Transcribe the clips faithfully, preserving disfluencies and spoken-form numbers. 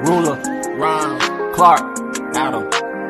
Ruler, Rhyme, Clark, Adam.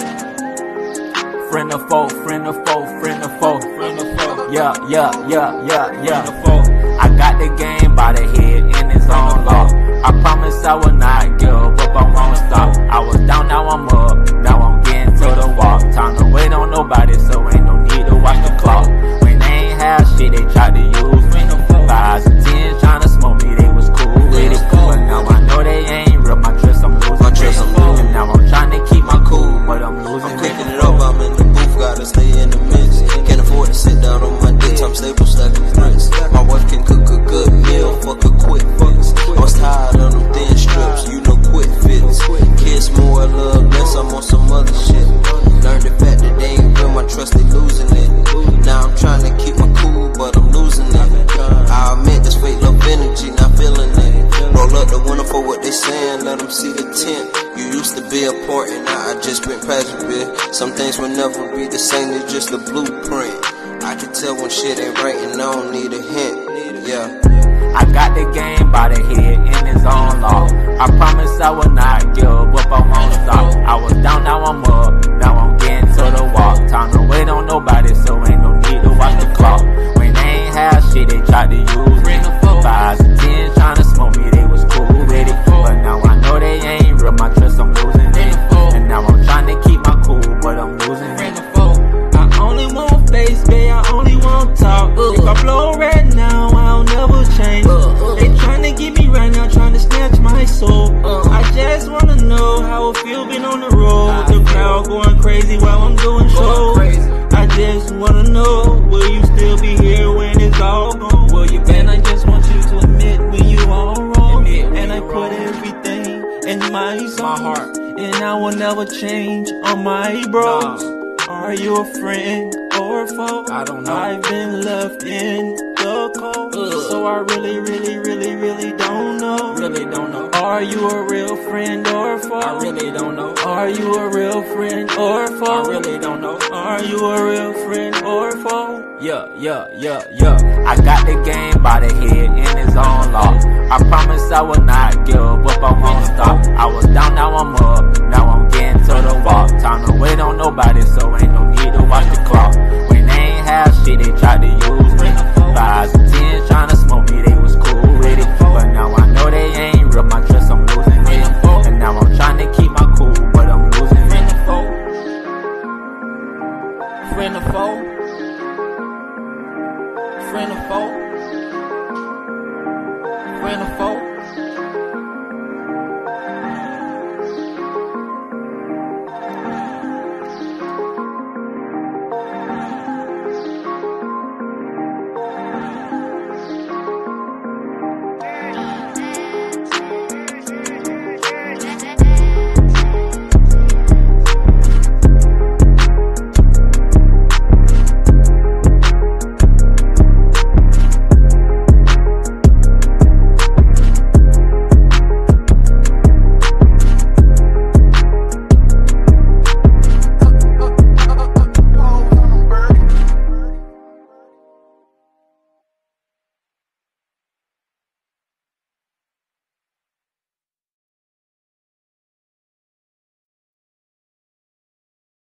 Friend of foe, friend of foe, friend of foe, friend of foe. Yeah, yeah, yeah, yeah, yeah. Friend of foe. I got the game by the head in its own law. I promise I will not give up, I won't stop. I was down, now I'm up, now I'm getting to the wall. Time to wait on nobody, so ain't no need to watch the clock. When they ain't have shit, they tried to use me. Fives and tens trying to smoke me, they was cool with it. But now I know they ain't real, my trust I'm losing. My trust I'm losing. And now I'm trying to keep my cool, but I'm losing. I'm cooking it up, I'm in the booth, gotta stay in the mix. Can't afford to sit down on my dick, I'm stable, stacking bricks. My wife can cook a good meal, fuck a quick fix. I was tired of them thin strips, you know quick fits. Kiss more, love less, I'm on some other shit. Learned the fact that they ain't real, my trust they losing it. Now I'm trying to keep my cool, but I'm losing it. I admit this fake love energy, not feeling it. Roll up the window for what they saying, let them see the tent. You used to be important, now I just been passive bit. Some things will never be the same, it's just a blueprint. I can tell when shit ain't right and I don't need a hint, yeah. I got the game by the head in its own law. I promise I will not give up, I won't stop. I was down, now I'm up, now I'm getting to the wall. Time to wait on nobody, so ain't no need to watch the clock. When they ain't have shit, they tried to use me. Fives and tens trying to smoke me, they was cool with it. But now I know they ain't real, my trust I'm losing it. And now I'm trying to keep my cool, but I'm losing it. I only want face, babe, I only want talk. If I blow right now, I'll never change. They tryna get me right now, tryna snatch my soul. I just wanna know how it feel being on the road. The crowd going crazy while I'm doing shows. I just wanna know, will you still be here when it's all gone? Will you bend? I just want you to admit when you all wrong. And I put everything in my heart, and I will never change on my bros. Are you a friend or a foe? I don't know. I've been left in the cold, Ugh. so I really, really, really, really don't know. Really don't know. Are you a real friend or a foe? I really don't know. Are you a real friend or a foe? I really don't know. Are you a real friend or a foe? Yeah, yeah, yeah, yeah. I got the game by the head in its own law. I promise I will not give up, I won't stop. I was down, now I'm up, now I'm getting to the wall. Time to wait on nobody, so ain't no need to watch the clock. When they ain't have shit, they tried to use